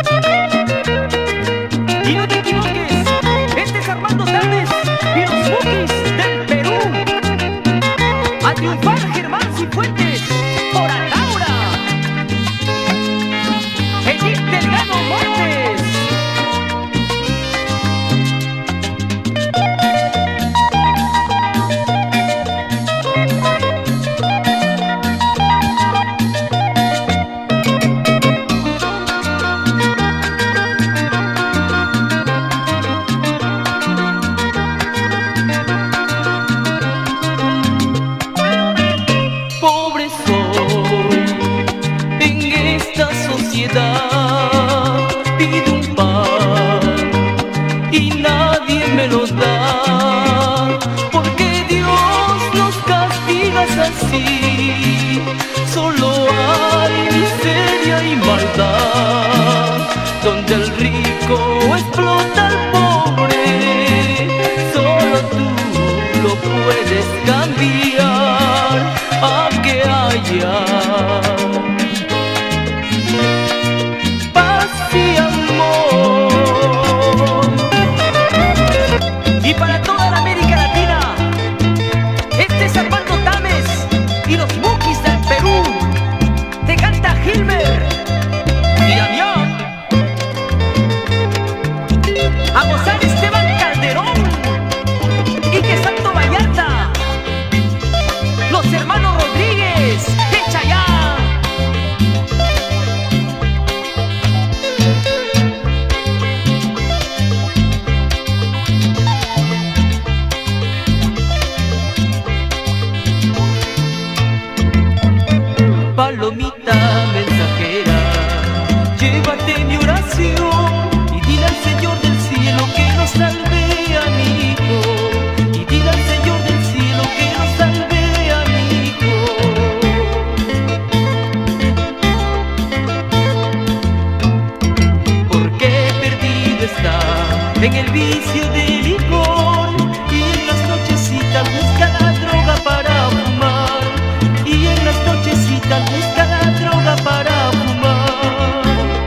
Y no te equivoques, este es Armando Tames y los Bukis del Perú. A triunfar Germán Cifuentes por Ataura. Edith Delgado Montes. Pobre soy en esta sociedad, pido un pan y nadie me lo da, porque Dios nos castiga así. Solo hay miseria y maldad, donde el rico explota al pobre. Solo tú lo puedes cambiar a que haya paz y amor. Y para toda la América Latina, este es Armando Tames y los Bukis del Perú. Te canta Gilmer y Damián. A gozar Esteban Calderón y que Santo Vallarta. Los hermanos Rodríguez de Chayán. Palomita mensajera, llévate mi oración y dile al Señor del cielo que nos salve a mi hijo. Y dile al Señor del cielo que nos salve a mi hijo. Porque perdido está en el vicio del licor y en las nochecitas busca la droga para fumar. Y en las nochecitas busca la droga para fumar.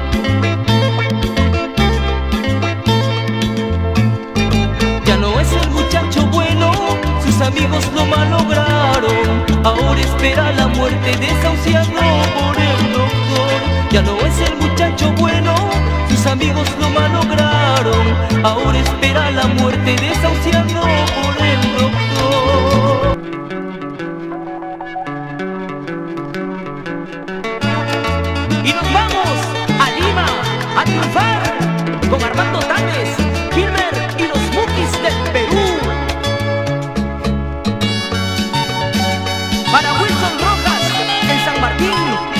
Ya no es el muchacho bueno, sus amigos lo malograron. Ahora espera la muerte desahuciado por el doctor. Ya no es el muchacho bueno, sus amigos lo malograron. Ahora espera la muerte desahuciado por el doctor. Y nos vamos a Lima a triunfar con Armando Tames, Gilmer y los Bukis del Perú. Para Wilson Rojas en San Martín,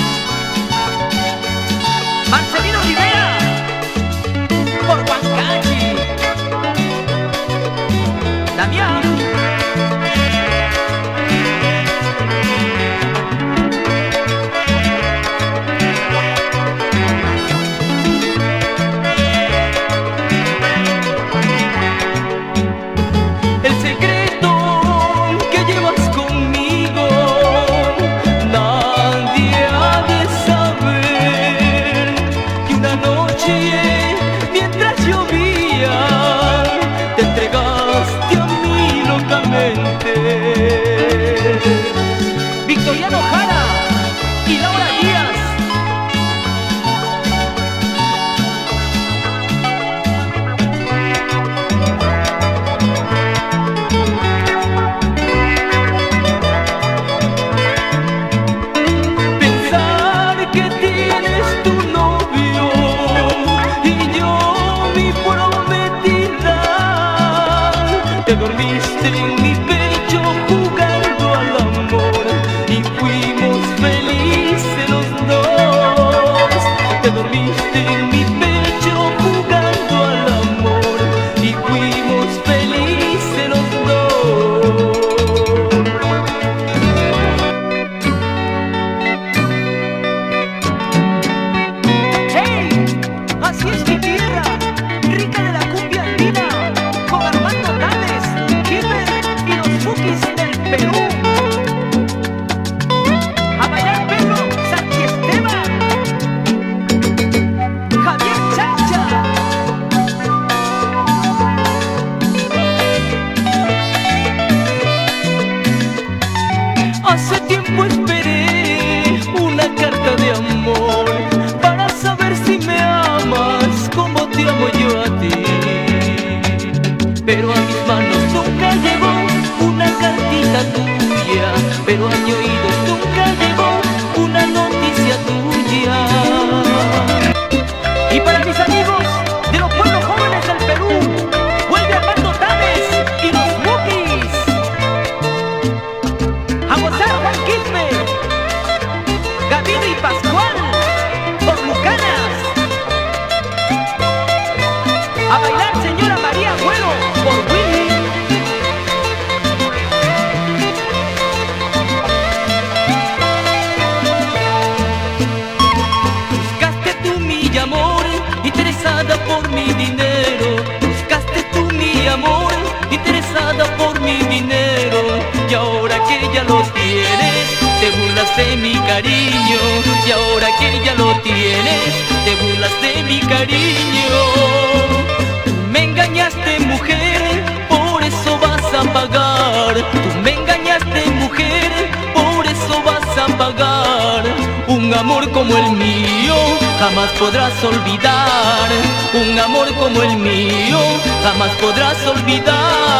Marcelino Rivera por Huancachi, Damián. El secreto que llevas conmigo nadie ha de saber. Que una noche mientras llovía te entregaste a mí locamente. Victoriano Jara y Laura Díaz. Pensar que tienes tu novio amor, interesada por mi dinero. Buscaste tú mi amor, interesada por mi dinero. Y ahora que ya lo tienes, te burlas de mi cariño. Y ahora que ya lo tienes, te burlas de mi cariño. Me engañaste, mujer, por eso vas a pagar. Tú me engañaste, mujer, por eso vas a pagar. Un amor como el mío jamás podrás olvidar. Un amor como el mío jamás podrás olvidar.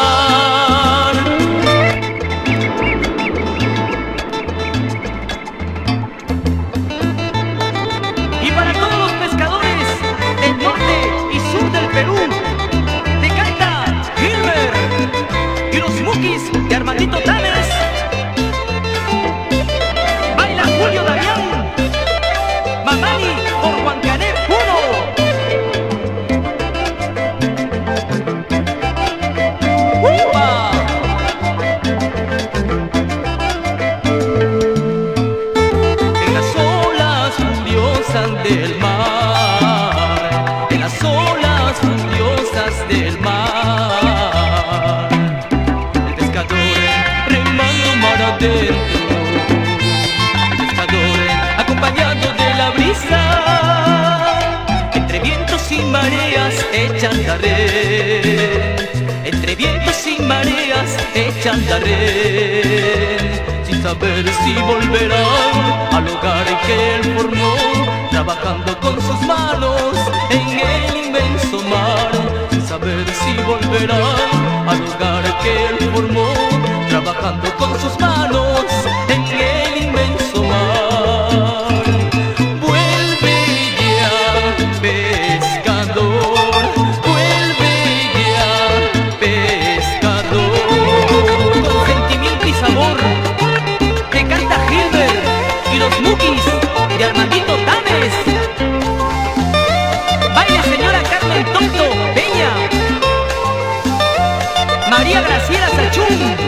Y para todos los pescadores del norte y sur del Perú, te canta Gilbert y los Mukis de Armandito Tames. Baila Julio Damián, Mamani por Juan Cané Puno. ¡Upa! En las olas furiosas del mar, en las olas furiosas del mar, el pescador remando mar adentro, el pescador acompañado de la brisa, entre vientos y mareas echan la red, entre vientos y mareas echan la red, sin saber si volverán al hogar que él formó, trabajando con sus manos en el inmenso mar, sin saber si volverán al hogar que él formó, trabajando con sus manos en el inmenso mar. Vuelve ya, pescador, vuelve ya, pescador. Con sentimiento y sabor, te canta Gilbert y los Mukis de Armandito Tames. Baile señora Carmen Tonto Peña, María Graciela Sachún.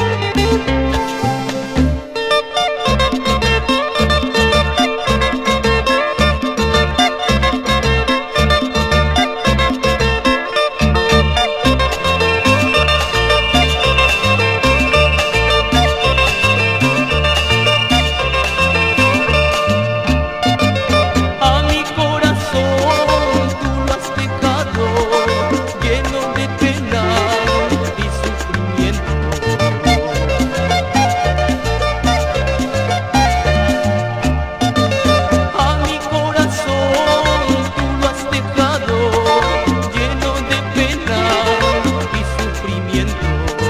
A mi corazón tú lo has dejado lleno de pena y sufrimiento. A mi corazón tú lo has dejado lleno de pena y sufrimiento.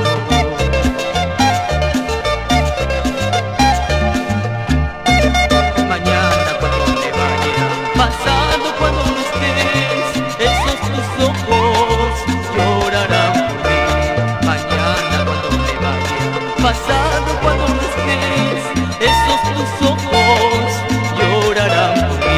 Mañana cuando te vaya, pasado cuando no estés, esos tus ojos llorarán por mí. Mañana cuando te vaya, pasado cuando no estés, esos tus ojos llorarán por mí.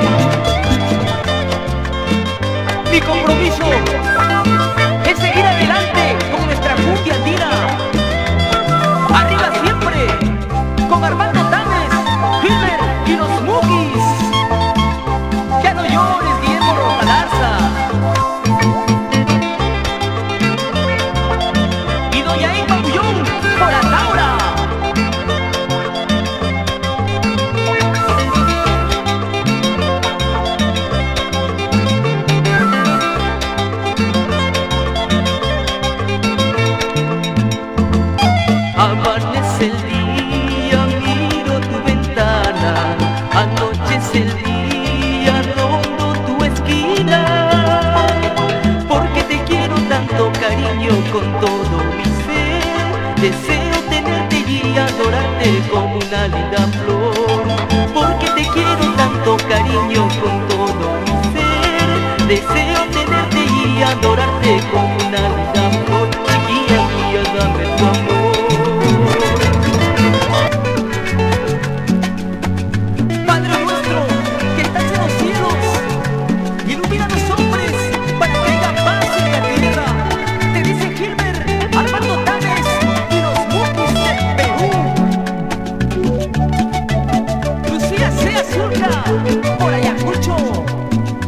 Mi compromiso es seguir adelante con nuestra cumbia andina. Arriba siempre, con Armando Tames, Gilbert y los Mukis. Ya no llores, Guillermo Rojalarza. Y doña Emma Bullón por Ataura. Amanece el día, miro tu ventana, anochece el día, rondo tu esquina, porque te quiero tanto, cariño, con todo mi ser, deseo tenerte y adorarte como una linda flor, porque te quiero tanto, cariño, con todo mi ser, deseo tenerte y adorarte como una linda flor, chiquilla mía, dame tu amor. Padre nuestro que estás en los cielos, ilumina a los hombres para que haya paz en la tierra. Te dice Gilbert, Armando Tames y los Mukis del Perú. Lucía Sea Zulca por Ayacucho.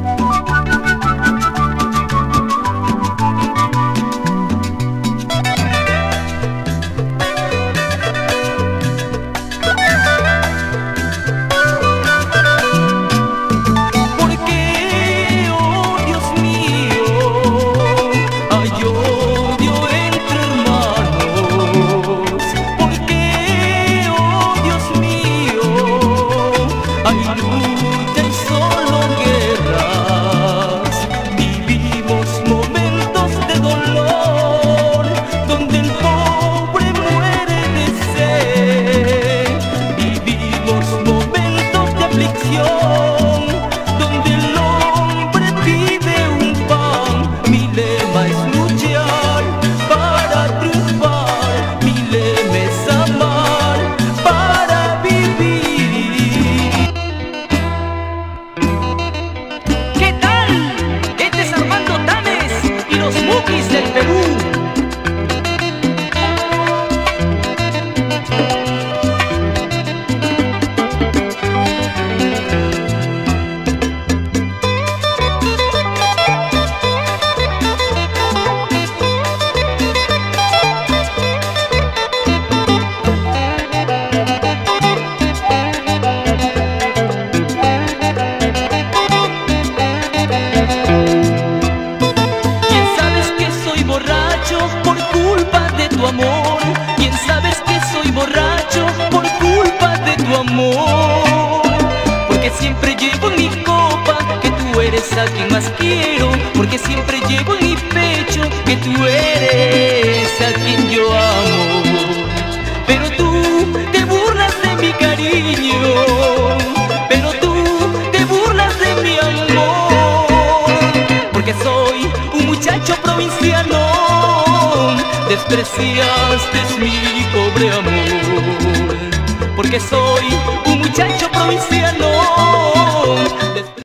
tú eres a quien más quiero, porque siempre llevo en mi pecho que tú eres a quien yo amo. Pero tú te burlas de mi cariño, pero tú te burlas de mi amor, porque soy un muchacho provinciano, despreciaste mi pobre amor, porque soy un muchacho provinciano.